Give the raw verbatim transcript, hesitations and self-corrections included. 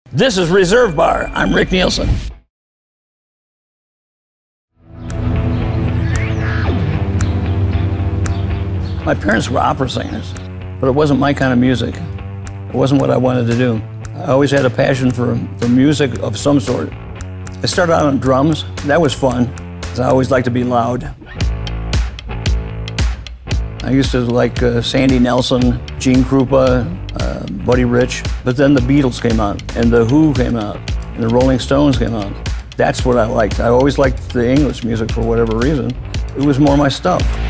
This is Reserve Bar. I'm Rick Nielsen. My parents were opera singers, but it wasn't my kind of music. It wasn't what I wanted to do. I always had a passion for, for music of some sort. I started out on drums. That was fun, because I always liked to be loud. I used to like uh, Sandy Nelson, Gene Krupa, uh, Buddy Rich, but then the Beatles came out, and the Who came out, and the Rolling Stones came out. That's what I liked. I always liked the English music for whatever reason. It was more my stuff.